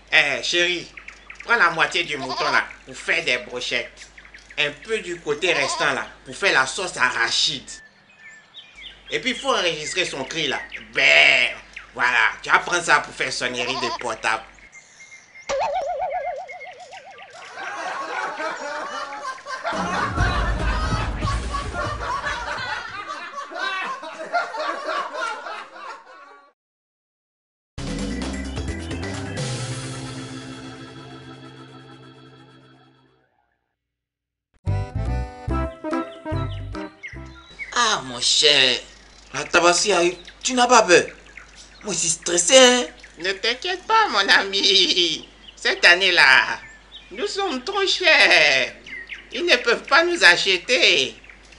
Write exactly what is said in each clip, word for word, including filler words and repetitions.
Eh, chérie, prends la moitié du mouton là pour faire des brochettes. Un peu du côté restant là pour faire la sauce arachide. Et puis il faut enregistrer son cri là. Ben, voilà, tu vas prendre ça pour faire sonnerie de portable. Ah mon cher, la tabaski arrive, tu n'as pas peur? Moi je suis stressé hein? Ne t'inquiète pas mon ami. Cette année-là, nous sommes trop chers. Ils ne peuvent pas nous acheter.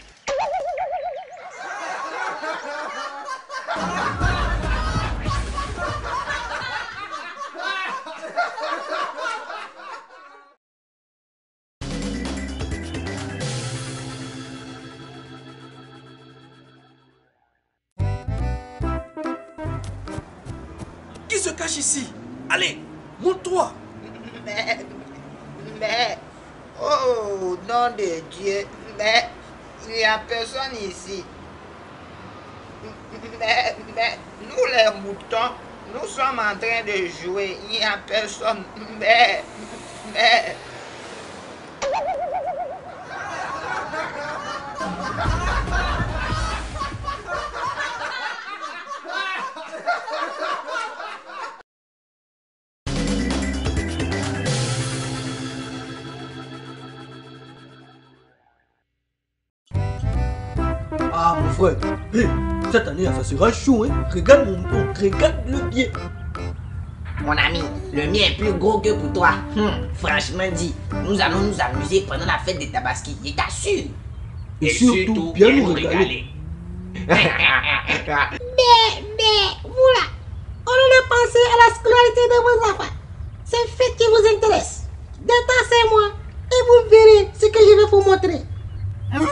Qui se cache ici? Allez, montre-toi. Mais, mais, oh, nom de Dieu, mais, il n'y a personne ici. Mais, mais, nous les moutons, nous sommes en train de jouer, il n'y a personne. Mais, mais... Ah mon frère, hey, cette année ça sera chaud hein. Regarde mon mouton, regarde le pied. Mon ami, le mien est plus gros que pour toi. Hum, franchement dit, nous allons nous amuser pendant la fête des Tabaski, je t'assure. Et, Et surtout, surtout bien nous régaler. Mais, mais, vous là, au lieu de penser à la scolarité de vos enfants, c'est le fait qui vous intéresse. Détassez-moi et vous verrez ce que je vais vous montrer. Hein?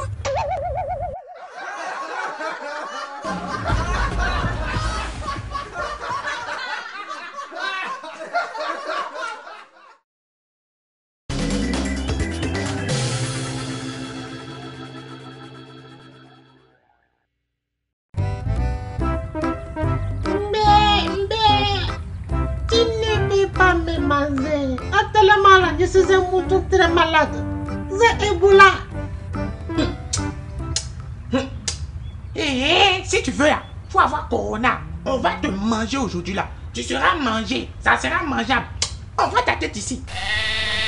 Tellement je suis un mouton très malade. C'est Ebola. Hé, hey, si tu veux là, faut avoir Corona. On va te manger aujourd'hui là. Tu seras mangé, ça sera mangeable. On voit ta tête ici.